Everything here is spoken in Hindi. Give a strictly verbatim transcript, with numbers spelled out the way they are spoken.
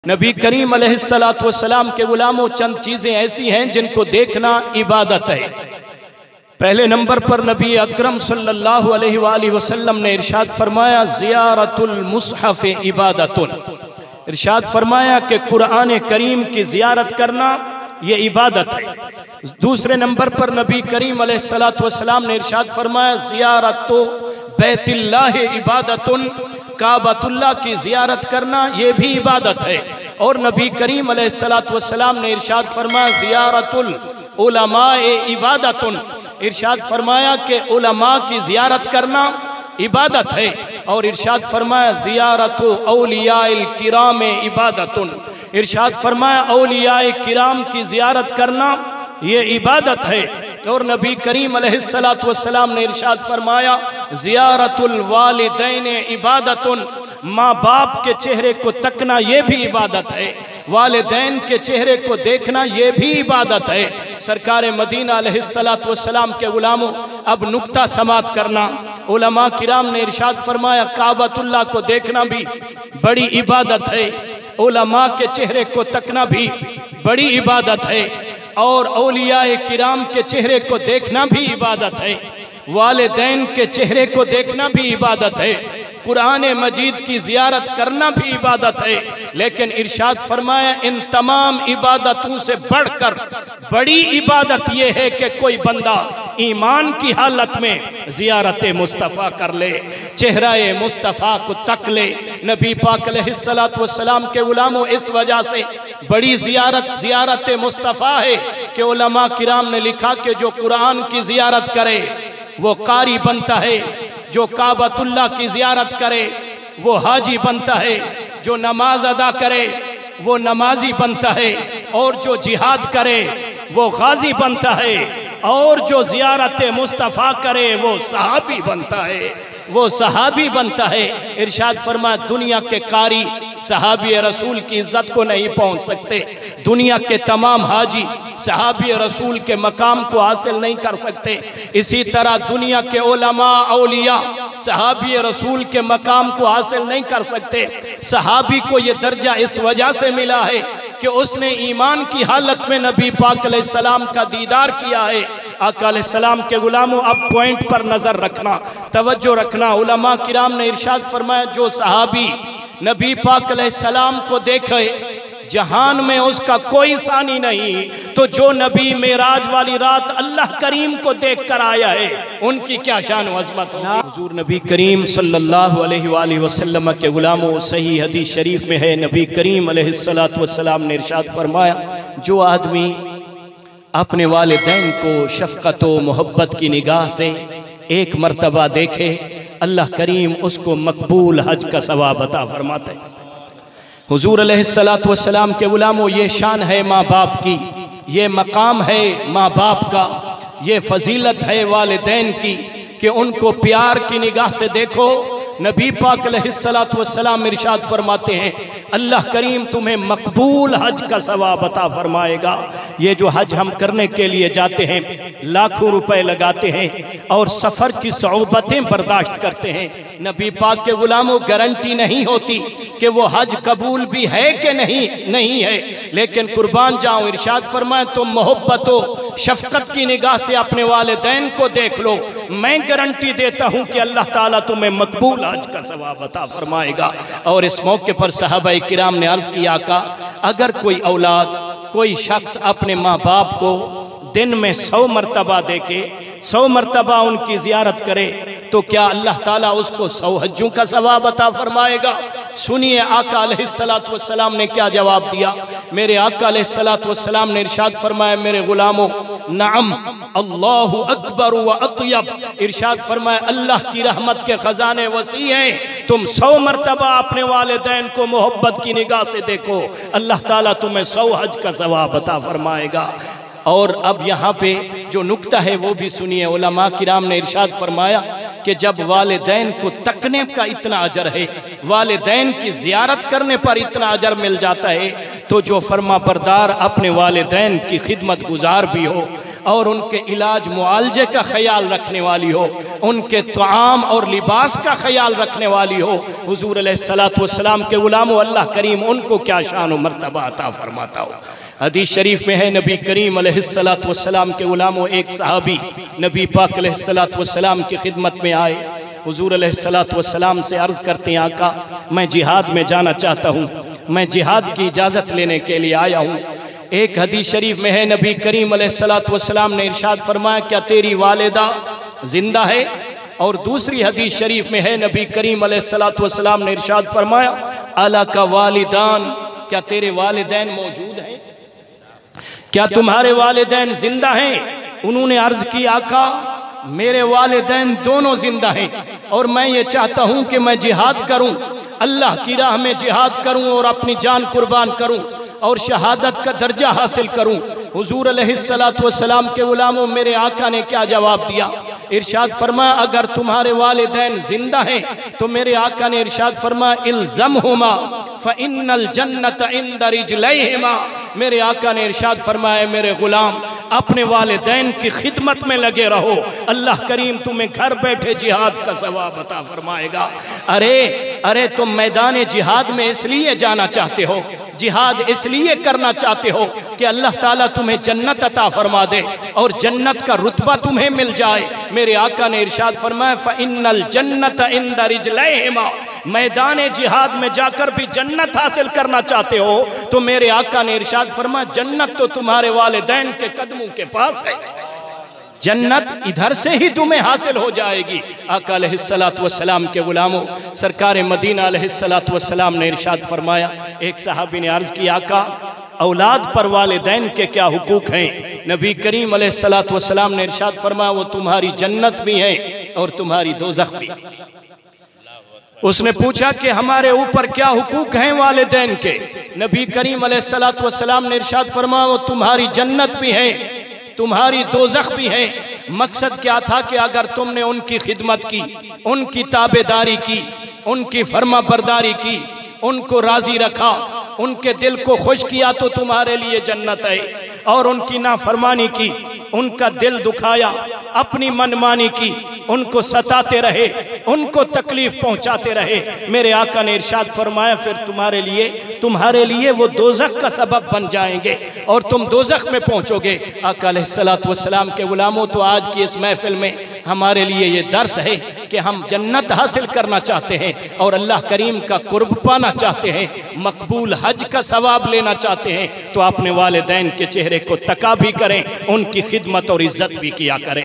नबी करीम अलैहिस्सलातु वस्सलाम के गुलामों, चंद चीज़ें ऐसी हैं जिनको देखना इबादत है। पहले नंबर पर नबी अकरम सल्लल्लाहु अलैहि वसल्लम ने इरशाद फरमाया, ज़ियारतुल मुसहफ़ इबादतुन। इरशाद फरमाया कि कुरान करीम की ज़ियारत करना ये इबादत है। दूसरे नंबर पर नबी करीम अलैहिस्सलातु वस्सलाम ने इरशाद फरमाया, ज़ियारतु बैतिल्लाह इबादतुन। काबतुल्लाह की ज़ियारत करना ये भी इबादत है। और नबी करीम अलैहिस्सलातु वस्सलाम ने इरशाद फरमाया, ज़ियारतुल उलमाए इबादतुन। इरशाद फरमाया कि उलमा की ज़ियारत करना इबादत है। और इरशाद फरमाया, ज़ियारतु औलियाइल किराम इबादतुन। इरशाद फरमाया, औलियाए किराम की ज़ियारत करना ये इबादत है। और नबी करीम अलैहिस्सलातु वस्सलाम ने इरशाद फरमाया, ज़ियारतुल वालिदैन इबादतुन। माँ बाप के चेहरे को तकना ये भी इबादत है। वालिदैन के चेहरे को देखना ये भी इबादत है। सरकार मदीना अलैहिस्सलातु वस्सलाम के गुलामों, अब नुक्ता समात करना। उलमा किराम ने इरशाद फरमाया, काबतुल्लाह को देखना भी बड़ी इबादत है। उलमा के चेहरे को तकना भी बड़ी इबादत है। और औलियाए किराम के चेहरे को देखना भी इबादत है। वालिदैन के चेहरे को देखना भी इबादत है। कुरान मजीद की ज़ियारत करना भी इबादत है। लेकिन इरशाद फरमाया, इन तमाम इबादतों से बढ़कर बड़ी इबादत यह है कि कोई बंदा ईमान की हालत में ज़ियारत मुस्तफ़ा कर ले, चेहरा मुस्तफ़ा को तक ले। नबी पाक अलैहिस्सलातु वस्सलाम के गुलामों, इस वजह से बड़ी ज़ियारत ज़ियारत मुस्तफ़ा है कि उलमा किराम ने लिखा कि जो कुरान की ज़ियारत करे वो कारी बनता है, जो काबतुल्लाह की ज़ियारत करे वो हाजी बनता है, जो नमाज अदा करे वो नमाजी बनता है, और जो जिहाद करे वो गाजी बनता है, और जो ज़ियारत मुस्तफ़ा करे वो सहाबी बनता है, वो सहाबी बनता है। इरशाद फरमाया, दुनिया के कारी सहाबी रसूल की इज्जत को नहीं पहुंच सकते। दुनिया के तमाम हाजी सहाबी रसूल के मकाम को हासिल नहीं कर सकते। इसी तरह दुनिया के उलमा औलिया सहाबी रसूल के मकाम को हासिल नहीं कर सकते। सहाबी को ये दर्जा इस वजह से मिला है कि उसने ईमान की हालत में नबी पाक अलैहिस्सलाम का दीदार किया है। आका अलैहिस्सलाम के गुलामों, अब पॉइंट पर नज़र रखना, तवज्जो रखना। उलमा किराम ने इरशाद फरमाया, जो सहाबी नबी पाक अलैहिस्सलाम को देखे जहान में उसका कोई सानी नहीं, तो जो नबी मेराज वाली रात अल्लाह करीम को देख कर आया है उनकी क्या शान व अज़मत होगी। हुज़ूर नबी करीम सल्लल्लाहु अलैहि वसल्लम के गुलामों, सही हदीस शरीफ में है, नबी करीम अलैहिस्सलातु वस्सलाम ने इरशाद फरमाया, जो आदमी अपने वालिदैन को शफ़क़त व मोहब्बत की निगाह से एक मर्तबा देखे, अल्लाह करीम उसको मकबूल हज का सवाब अता फरमाता है। हुज़ूर अलैहिस्सलातु वस्सलाम के गुलामों, ये शान है माँ बाप की, ये मकाम है माँ बाप का, ये फजीलत है वालिदैन की कि उनको प्यार की निगाह से देखो। नबी पाक अलैहिस्सलातु वस्सलाम इरशाद फरमाते हैं, अल्लाह करीम तुम्हें मकबूल हज का सवाब अता फरमाएगा। ये जो हज हम करने के लिए जाते हैं, लाखों रुपए लगाते हैं और सफ़र की सऊबतें बर्दाश्त करते हैं, नबी पाक के गुलामों गारंटी नहीं होती कि वो हज कबूल भी है कि नहीं नहीं है। लेकिन कुर्बान जाऊं, इरशाद फरमाए, तुम मोहब्बत व शफ़क़त की निगाह से अपने वालिदैन को देख लो, मैं गारंटी देता हूँ कि अल्लाह ताला तुम्हें मकबूल हज का सवाब अता फरमाएगा। और इस मौके पर सहाबा किराम ने अर्ज़ किया, का अगर कोई औलाद, कोई शख्स अपने माँ बाप को दिन में सौ मरतबा देके सौ मरतबा उनकी ज़ियारत करे, तो क्या अल्लाह ताला उसको सौ हज्जों का सवाब अता फरमाएगा? सुनिए आका अलैहिस्सलातु वस्सलाम ने क्या जवाब दिया। मेरे आका अलैहिस्सलातु वस्सलाम ने इरशाद फरमाया, मेरे गुलामों, नअम अल्लाहु अकबर व अतयब। इरशाद फरमाया, अल्लाह की रहमत के ख़ज़ाने वसी हैं। तुम सौ मरतबा अपने वालिदैन को मोहब्बत की निगाह से देखो, अल्लाह ताला तुम्हें सौ हज का सवाब अता फरमाएगा। और अब यहाँ पे जो नुक्ता है वो भी सुनिए। उलमा किराम ने इरशाद फरमाया कि जब वालिदैन को तकने का इतना अजर है, वालिदैन की ज़ियारत करने पर इतना अजर मिल जाता है, तो जो फरमा बरदार अपने वालिदैन की खिदमत गुजार भी हो, और उनके इलाज मुआलजे का ख्याल रखने वाली हो, उनके ताम और लिबास का ख्याल रखने वाली हो। हुजूर अलैहिस्सलातु वस्सलाम के गुलामों, अल्लाह करीम उनको क्या शान व मर्तबा अता फरमाता हो। हदीस शरीफ में है, नबी करीम अलैहिस्सलातु वस्सलाम के गुलामों, एक सहाबी नबी पाक अलैहिस्सलातु वस्सलाम की खिदमत में आए। हुजूर अलैहिस्सलातु वस्सलाम से अर्ज़ करते हैं, आका मैं जिहाद में जाना चाहता हूँ, मैं जिहाद की इजाज़त लेने के लिए आया हूँ। एक हदीस शरीफ में है, नबी करीम अलैहिस्सलातु वस्सलाम ने इरशाद फरमाया, क्या तेरी वालिदा जिंदा है? और दूसरी हदीस शरीफ में है, नबी करीम अलैहिस्सलातु वस्सलाम ने इरशाद फरमाया, अला का वालिदान, क्या तेरे वालिदैन मौजूद हैं? क्या तुम्हारे वालिदैन जिंदा हैं? उन्होंने अर्ज की, आका मेरे वालिदैन दोनों जिंदा हैं और मैं ये चाहता हूँ कि मैं जिहाद करूँ, अल्लाह की राह में जिहाद करूँ और अपनी जान कुर्बान करूँ और शहादत का दर्जा हासिल करूँ। हुजूर अलैहिस्सलातु वस्सलाम के गुलामों, मेरे आका ने क्या जवाब दिया? इरशाद फरमाया, अगर तुम्हारे वालिदैन जिंदा हैं तो मेरे आका ने इरशाद फरमाया, इल्ज़महुमा फ़इन्नल जन्नत इंद रिजलैहिमा। मेरे आका ने इरशाद फरमाया, मेरे गुलाम अपने वालिदैन की खिदमत में लगे रहो, अल्लाह करीम तुम्हें घर बैठे जिहाद का सवाब अता फरमाएगा। अरे अरे तुम मैदान जिहाद में इसलिए जाना चाहते हो, जिहाद इसलिए करना चाहते हो कि अल्लाह ताला तुम्हें जन्नत अता फरमा दे और जन्नत का रुतबा तुम्हें मिल जाए। मेरे आका ने इरशाद फरमाया, फ़इन्नल जन्नत इंद रिजलैहिमा। मैदान जिहाद में जाकर भी जन्नत हासिल करना चाहते हो तो मेरे आका ने इरशाद फरमाया, जन्नत तो तुम्हारे वालिदैन के कदमों के पास है, जन्नत इधर से ही तुम्हें हासिल हो जाएगी। आका अलैहिस्सलातु वस्सलाम के गुलामों, सरकार मदीना अलैहिस्सलातु वस्सलाम ने इरशाद फरमाया, एक सहाबी ने अर्ज की, आका औलाद पर वालिदैन के क्या हुकूक हैं? नबी करीम अलैहिस्सलातु वस्सलाम ने इरशाद फरमाया, वो तुम्हारी जन्नत भी है और तुम्हारी दोज़ख भी। उसने पूछा कि हमारे ऊपर क्या हुकूक हैं वालिदैन के? नबी करीम अलैहिस्सलातु वस्सलाम ने इरशाद फरमाया, वो तुम्हारी जन्नत भी है, तुम्हारी दोज़ख भी है। मकसद क्या था कि अगर तुमने उनकी खिदमत की, उनकी ताबेदारी की, उनकी फर्मा बरदारी की, उनको राजी रखा, उनके दिल को खुश किया तो तुम्हारे लिए जन्नत है, और उनकी नाफरमानी की, उनका दिल दुखाया, अपनी मनमानी की, उनको सताते रहे, उनको तकलीफ पहुंचाते रहे, मेरे आका ने इरशाद फरमाया, फिर तुम्हारे लिए तुम्हारे लिए वो दोज़ख का सबब बन जाएंगे और तुम दोज़ख में पहुंचोगे। आका अलैहिस्सलातु वस्सलाम के गुलामों, तो आज की इस महफिल में हमारे लिए ये दर्स है कि हम जन्नत हासिल करना चाहते हैं और अल्लाह करीम का कुर्ब पाना चाहते हैं, मकबूल हज का सवाब लेना चाहते हैं, तो अपने वालिदैन के चेहरे को तका भी करें, उनकी खिदमत और इज्जत भी किया करें।